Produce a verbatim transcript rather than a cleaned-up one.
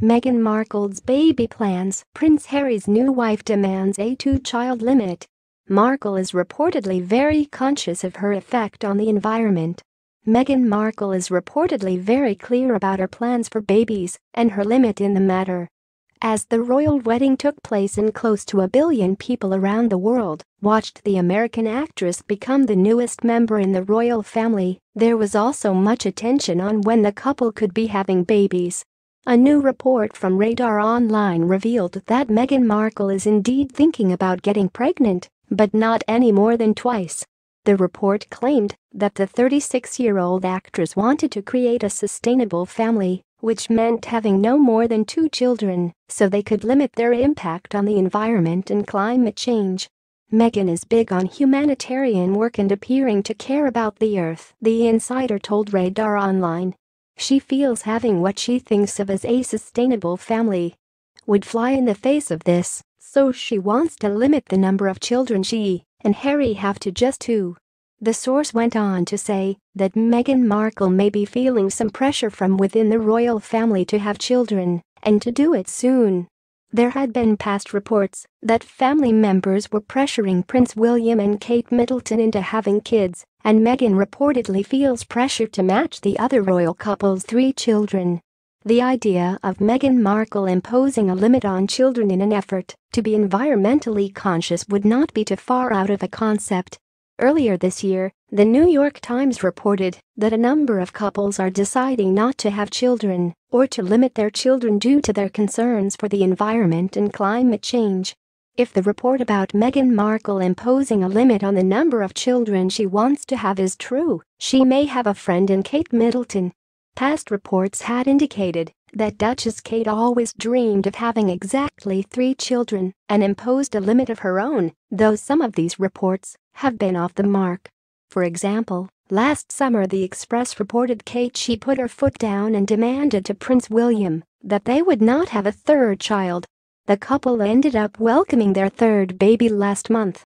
Meghan Markle's baby plans. Prince Harry's new wife demands a two-child limit. Markle is reportedly very conscious of her effect on the environment. Meghan Markle is reportedly very clear about her plans for babies and her limit in the matter. As the royal wedding took place and close to a billion people around the world watched the American actress become the newest member in the royal family, there was also much attention on when the couple could be having babies. A new report from Radar Online revealed that Meghan Markle is indeed thinking about getting pregnant, but not any more than twice. The report claimed that the thirty-six-year-old actress wanted to create a sustainable family, which meant having no more than two children, so they could limit their impact on the environment and climate change. Meghan is big on humanitarian work and appearing to care about the earth, the insider told Radar Online. She feels having what she thinks of as a sustainable family would fly in the face of this, so she wants to limit the number of children she and Harry have to just two. The source went on to say that Meghan Markle may be feeling some pressure from within the royal family to have children, and to do it soon. There had been past reports that family members were pressuring Prince William and Kate Middleton into having kids, and Meghan reportedly feels pressure to match the other royal couple's three children. The idea of Meghan Markle imposing a limit on children in an effort to be environmentally conscious would not be too far out of a concept. Earlier this year, the New York Times reported that a number of couples are deciding not to have children or to limit their children due to their concerns for the environment and climate change. If the report about Meghan Markle imposing a limit on the number of children she wants to have is true, she may have a friend in Kate Middleton. Past reports had indicated that Duchess Kate always dreamed of having exactly three children and imposed a limit of her own, though some of these reports have been off the mark. For example, last summer the Express reported Kate she put her foot down and demanded to Prince William that they would not have a third child. The couple ended up welcoming their third baby last month.